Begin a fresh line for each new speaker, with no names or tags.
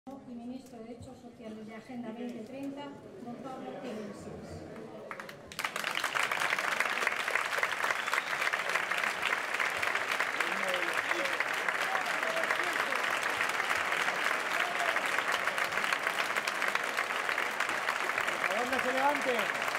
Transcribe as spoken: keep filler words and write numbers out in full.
y Ministro de Derechos Sociales de Agenda veinte treinta, don Pablo Iglesias.
Por favor, no se levante.